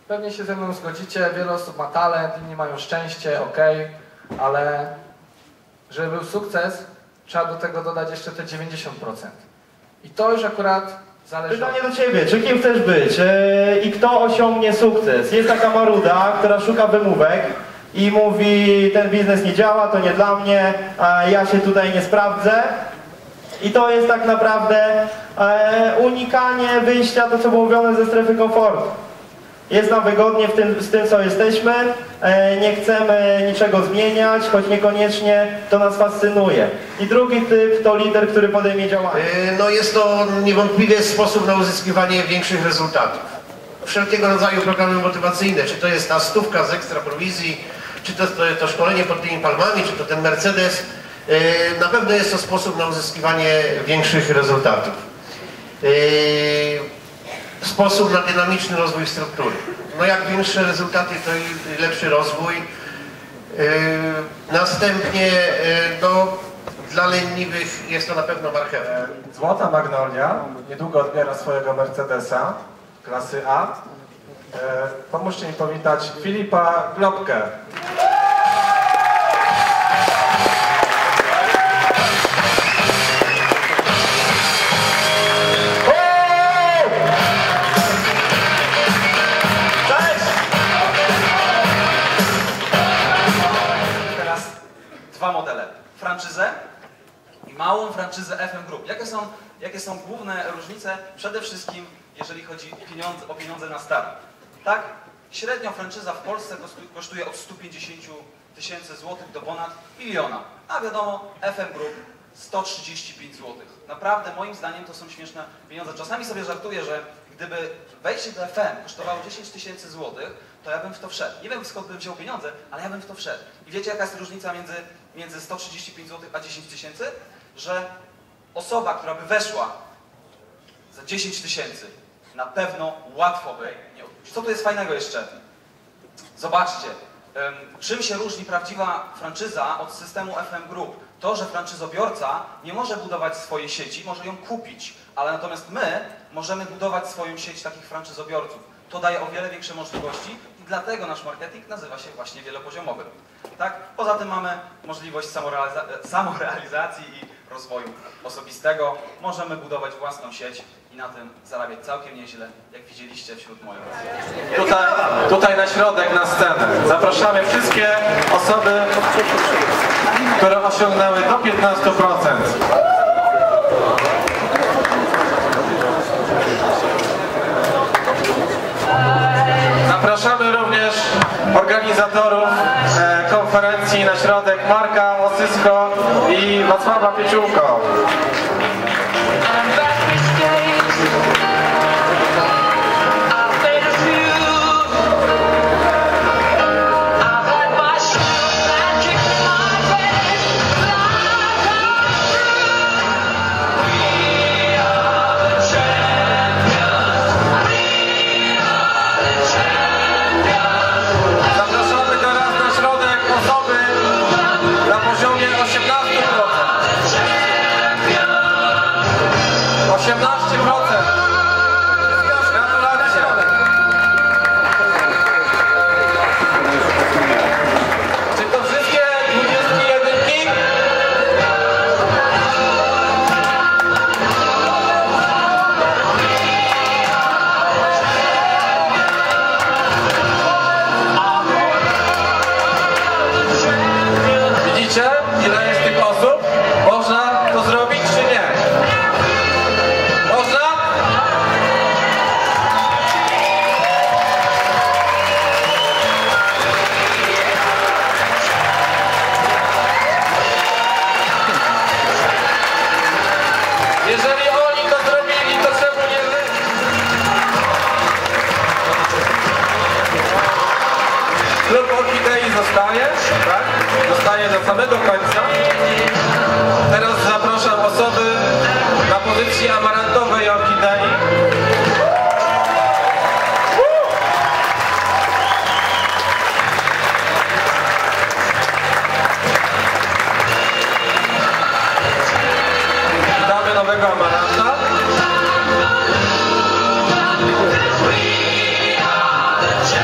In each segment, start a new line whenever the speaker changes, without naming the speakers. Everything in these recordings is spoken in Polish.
Pewnie się ze mną zgodzicie, wiele osób ma talent, inni mają szczęście, ok, ale żeby był sukces, trzeba do tego dodać jeszcze te 90%. I to już akurat zależy.
Pytanie do Ciebie, czy kim chcesz być i kto osiągnie sukces? Jest taka maruda, która szuka wymówek i mówi, ten biznes nie działa, to nie dla mnie, ja się tutaj nie sprawdzę. I to jest tak naprawdę unikanie wyjścia, to co było mówione, ze strefy komfortu. Jest nam wygodnie z tym, co jesteśmy, nie chcemy niczego zmieniać, choć niekoniecznie to nas fascynuje. I drugi typ to lider, który podejmie działanie.
No jest to niewątpliwie sposób na uzyskiwanie większych rezultatów. Wszelkiego rodzaju programy motywacyjne, czy to jest ta 100 z ekstra prowizji, czy to szkolenie pod tymi palmami, czy to ten Mercedes, na pewno jest to sposób na uzyskiwanie większych rezultatów. Sposób na dynamiczny rozwój struktury. No jak większe rezultaty, to i lepszy rozwój. Następnie dla leniwych jest to na pewno marchewka.
Złota Magnolia niedługo odbiera swojego Mercedesa klasy A. Pomóżcie mi powitać Filipa Globkę.
Dwa modele. Franczyzę i małą franczyzę FM Group. Jakie są główne różnice? Przede wszystkim, jeżeli chodzi o pieniądze na start. Tak? Średnio franczyza w Polsce kosztuje od 150 000 złotych do ponad 1 000 000. A wiadomo, FM Group 135 zł. Naprawdę, moim zdaniem, to są śmieszne pieniądze. Czasami sobie żartuję, że gdyby wejście do FM kosztowało 10 000 złotych, to ja bym w to wszedł. Nie wiem, skąd bym wziął pieniądze, ale ja bym w to wszedł. I wiecie, jaka jest różnica między 135 zł a 10 000? Że osoba, która by weszła za 10 000, na pewno łatwo by nie odpuścić. Co tu jest fajnego jeszcze? Zobaczcie, czym się różni prawdziwa franczyza od systemu FM Group? To, że franczyzobiorca nie może budować swojej sieci, może ją kupić, ale natomiast my możemy budować swoją sieć takich franczyzobiorców. To daje o wiele większe możliwości i dlatego nasz marketing nazywa się właśnie wielopoziomowym. Tak? Poza tym mamy możliwość samorealizacji i rozwoju osobistego. Możemy budować własną sieć i na tym zarabiać całkiem nieźle, jak widzieliście wśród moich.
Tutaj na środek, na scenę. Zapraszamy wszystkie osoby, które osiągnęły do 15%. Zapraszamy również organizatorów konferencji na środek, Marka Łosysko i Wacława Pieciółko. Zostaje do samego końca. Teraz zapraszam osoby na pozycji amarantowej orchidei. Witamy nowego amaranta.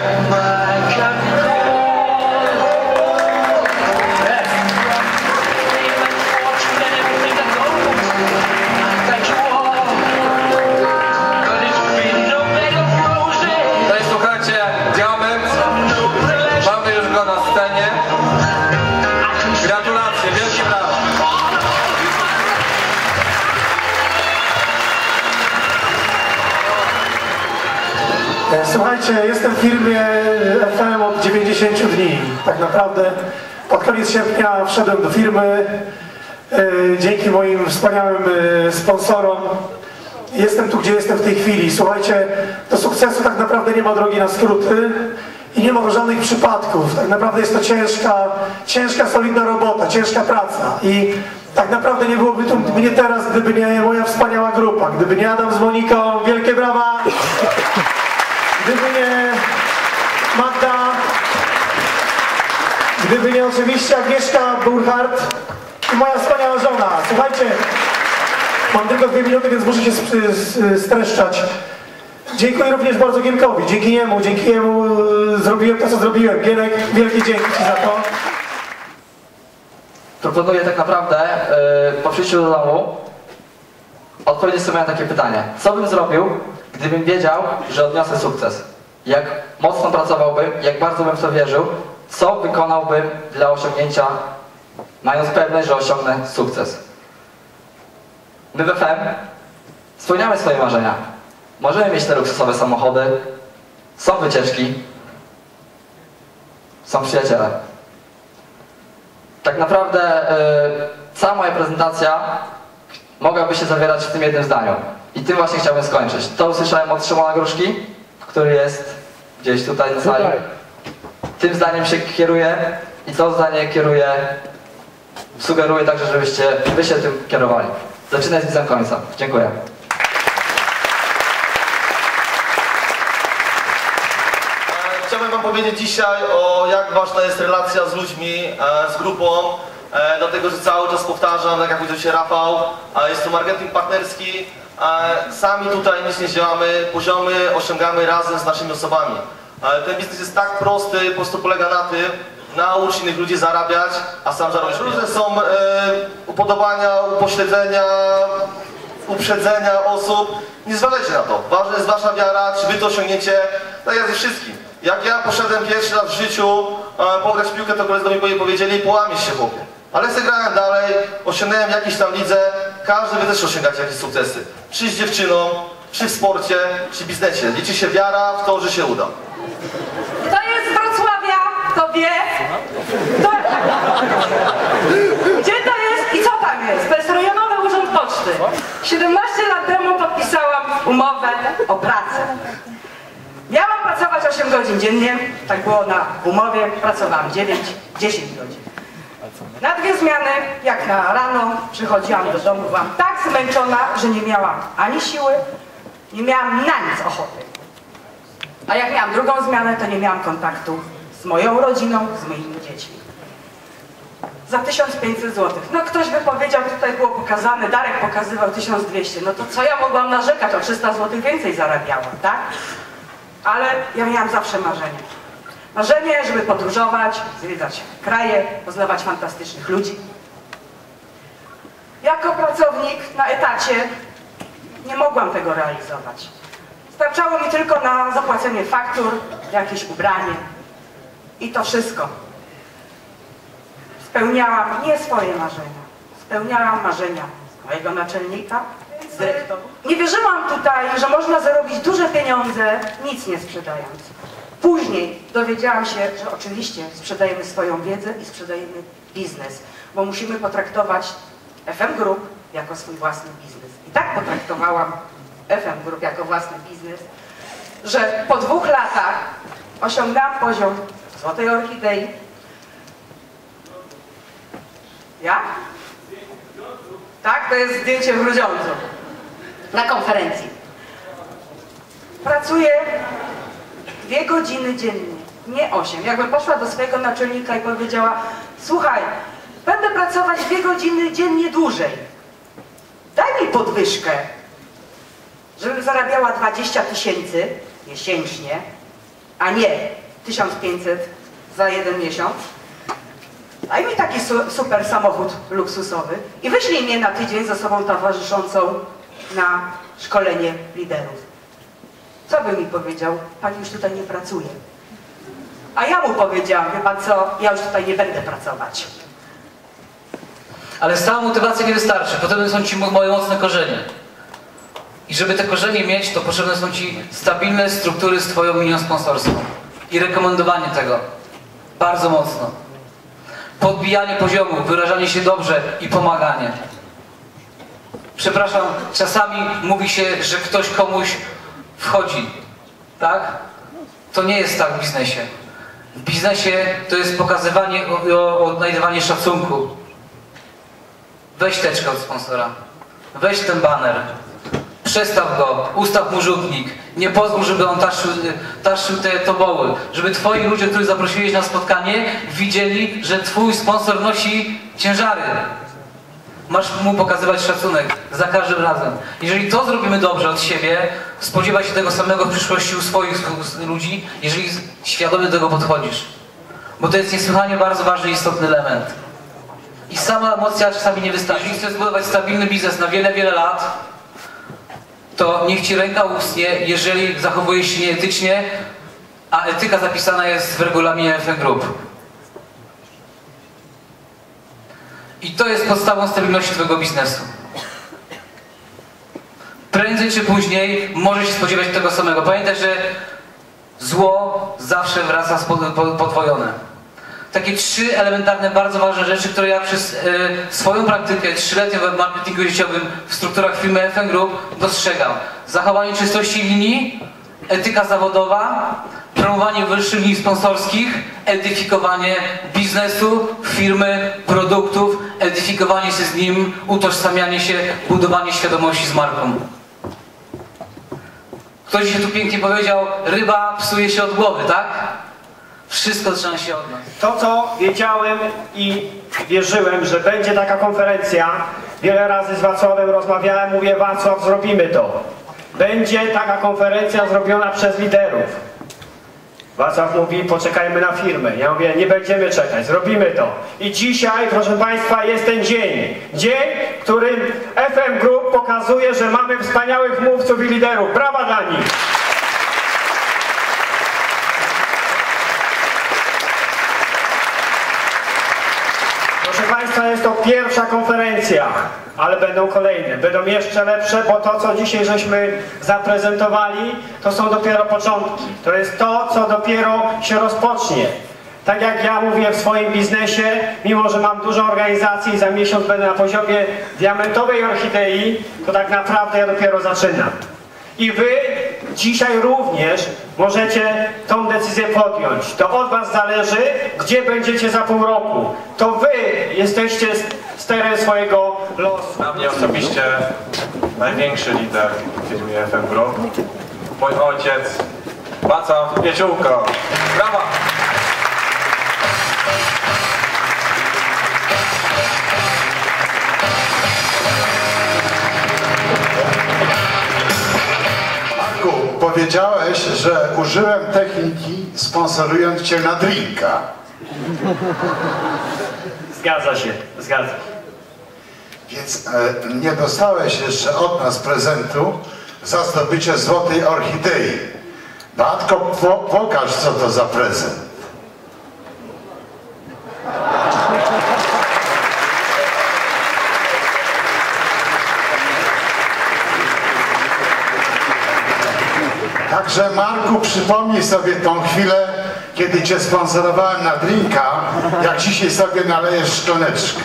No i słuchajcie, diament, mamy już go na scenie. Gratulacje, wielkie brawa.
Słuchajcie, jestem w firmie FM od 90 dni. Tak naprawdę pod koniec sierpnia wszedłem do firmy dzięki moim wspaniałym sponsorom. Jestem tu, gdzie jestem w tej chwili. Słuchajcie, do sukcesu tak naprawdę nie ma drogi na skróty i nie ma żadnych przypadków. Tak naprawdę jest to ciężka, solidna robota, ciężka praca. I tak naprawdę nie byłoby tu mnie teraz, gdyby nie moja wspaniała grupa, gdyby nie Adam z Moniką. Wielkie brawa! Gdyby nie Magda, gdyby nie oczywiście Agnieszka Burchardt i moja wspaniała żona. Słuchajcie, mam tylko 2 minuty, więc muszę się streszczać. Dziękuję również bardzo Gienkowi. Dzięki niemu zrobiłem to, co zrobiłem. Gienek, wielkie dzięki Ci za to.
Proponuję tak naprawdę po przyjściu do domu odpowiedzieć sobie na takie pytanie. Co bym zrobił, gdybym wiedział, że odniosę sukces? Jak mocno pracowałbym, jak bardzo bym w to wierzył, co wykonałbym dla osiągnięcia, mając pewność, że osiągnę sukces? My w FM spełniamy swoje marzenia. Możemy mieć te luksusowe samochody, są wycieczki, są przyjaciele. Tak naprawdę cała moja prezentacja mogłaby się zawierać w tym jednym zdaniu. I tym właśnie chciałbym skończyć. To usłyszałem od Szymona Gruszki, który jest gdzieś tutaj na sali. Tym zdaniem się kieruję i to zdanie sugeruję także, żebyście wy się tym kierowali. Zaczynaj z widzem końca. Dziękuję.
Chciałbym wam powiedzieć dzisiaj o jak ważna jest relacja z ludźmi, z grupą, dlatego że cały czas powtarzam, tak jak powiedział się Rafał, jest to marketing partnerski, sami tutaj nic nie działamy, poziomy osiągamy razem z naszymi osobami. Ten biznes jest tak prosty, po prostu polega na tym, naucz innych ludzi zarabiać, a sam zarobisz. Różne są upodobania, upośledzenia, uprzedzenia osób. Nie zwalajcie na to. Ważna jest wasza wiara, czy wy to osiągniecie, tak jak ze wszystkim. Jak ja poszedłem pierwszy raz w życiu pograć w piłkę, to koledzy mi powiedzieli, połamiesz się chłopie. Ale zagrałem dalej, osiągnąłem jakieś tam lidze, każdy wy też osiągacie jakieś sukcesy. Czy z dziewczyną, czy w sporcie, czy w biznesie. Liczy się wiara w to, że się uda.
Kto jest z Wrocławia, to wie. Gdzie to jest i co tam jest? To jest Rejonowy Urząd Poczty. 17 lat temu podpisałam umowę o pracę. Miałam pracować 8 godzin dziennie, tak było na umowie, pracowałam 9-10 godzin. Na 2 zmiany, jak na rano, przychodziłam do domu, byłam tak zmęczona, że nie miałam ani siły, nie miałam na nic ochoty. A jak miałam drugą zmianę, to nie miałam kontaktu z moją rodziną, z moimi dziećmi. Za 1500 zł. No ktoś by powiedział, tutaj było pokazane, Darek pokazywał 1200. No to co ja mogłam narzekać? O 300 zł więcej zarabiałam, tak? Ale ja miałam zawsze marzenie. Marzenie, żeby podróżować, zwiedzać kraje, poznawać fantastycznych ludzi. Jako pracownik na etacie nie mogłam tego realizować. Starczało mi tylko na zapłacenie faktur, jakieś ubranie i to wszystko. Spełniałam nie swoje marzenia, spełniałam marzenia mojego naczelnika, dyrektora. Nie wierzyłam tutaj, że można zarobić duże pieniądze, nic nie sprzedając. Później dowiedziałam się, że oczywiście sprzedajemy swoją wiedzę i sprzedajemy biznes, bo musimy potraktować FM Group jako swój własny biznes. I tak potraktowałam FM Group jako własny biznes, że po 2 latach osiągnęłam poziom Złotej Orchidei. Ja? Tak, to jest zdjęcie w Grudziądzu. Na konferencji. Pracuję 2 godziny dziennie, nie 8. Jakbym poszła do swojego naczelnika i powiedziała, słuchaj, będę pracować 2 godziny dziennie dłużej. Daj mi podwyżkę, żebym zarabiała 20 000 miesięcznie, a nie 1500 za 1 miesiąc. Daj mi taki super samochód luksusowy i wyślij mnie na tydzień z osobą towarzyszącą na szkolenie liderów. Co by mi powiedział? Pan już tutaj nie pracuje. A ja mu powiedziałam, wie pan co, ja już tutaj nie będę pracować.
Ale stała motywacja nie wystarczy, potrzebne są ci moje mocne korzenie. I żeby te korzenie mieć, to potrzebne są ci stabilne struktury z twoją linią sponsorską. I rekomendowanie tego. Bardzo mocno. Podbijanie poziomu, wyrażanie się dobrze i pomaganie. Przepraszam, czasami mówi się, że ktoś komuś wchodzi. Tak? To nie jest tak w biznesie. W biznesie to jest pokazywanie, odnajdywanie szacunku. Weź teczkę od sponsora. Weź ten baner. Przestaw go, ustaw mu rzutnik. Nie pozwól, żeby on taszył te toboły. Żeby twoi ludzie, których zaprosiłeś na spotkanie, widzieli, że twój sponsor nosi ciężary. Masz mu pokazywać szacunek za każdym razem. Jeżeli to zrobimy dobrze od siebie, spodziewaj się tego samego w przyszłości u swoich ludzi, jeżeli świadomie do tego podchodzisz. Bo to jest niesłychanie bardzo ważny i istotny element. I sama emocja czasami nie wystarczy. Jeżeli chcesz zbudować stabilny biznes na wiele, wiele lat, to niech ci ręka ustnie, jeżeli zachowujesz się nieetycznie, a etyka zapisana jest w regulaminie FM Group. I to jest podstawą stabilności twojego biznesu. Prędzej czy później możesz się spodziewać tego samego. Pamiętaj, że zło zawsze wraca podwojone. Takie 3 elementarne, bardzo ważne rzeczy, które ja przez swoją praktykę 3-letnią w marketingu sieciowym w strukturach firmy FM Group dostrzegam. Zachowanie czystości linii, etyka zawodowa, promowanie wyższych linii sponsorskich, edyfikowanie biznesu, firmy, produktów, edyfikowanie się z nim, utożsamianie się, budowanie świadomości z marką. Ktoś się tu pięknie powiedział, ryba psuje się od głowy, tak? Wszystko zaczyna się od nas.
To, co wiedziałem i wierzyłem, że będzie taka konferencja, wiele razy z Wacławem rozmawiałem, mówię, Wacław, zrobimy to. Będzie taka konferencja zrobiona przez liderów. Wacław mówi, poczekajmy na firmę. Ja mówię, nie będziemy czekać, zrobimy to. I dzisiaj, proszę Państwa, jest ten dzień. Dzień, w którym FM Group pokazuje, że mamy wspaniałych mówców i liderów. Brawa dla nich! Proszę Państwa, jest to pierwsza konferencja, ale będą kolejne, będą jeszcze lepsze, bo to, co dzisiaj żeśmy zaprezentowali, to są dopiero początki. To jest to, co dopiero się rozpocznie. Tak jak ja mówię w swoim biznesie, mimo że mam dużo organizacji i za miesiąc będę na poziomie diamentowej orchidei, to tak naprawdę ja dopiero zaczynam. I wy dzisiaj również możecie tą decyzję podjąć. To od was zależy, gdzie będziecie za pół roku. To wy jesteście sterem swojego losu.
Dla mnie osobiście największy lider w firmie FM Group, mój ojciec Wacław Pieciółko. Brawa!
Powiedziałeś, że użyłem techniki sponsorując cię na drinka.
Zgadza się, zgadza się.
Więc nie dostałeś jeszcze od nas prezentu za zdobycie złotej orchidei. Batko, pokaż, co to za prezent. Także Marku, przypomnij sobie tą chwilę, kiedy cię sponsorowałem na drinka, jak dzisiaj sobie nalejesz szklaneczkę.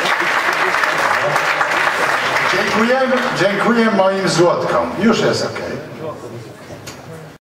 Dziękuję moim złotkom. Już jest okej.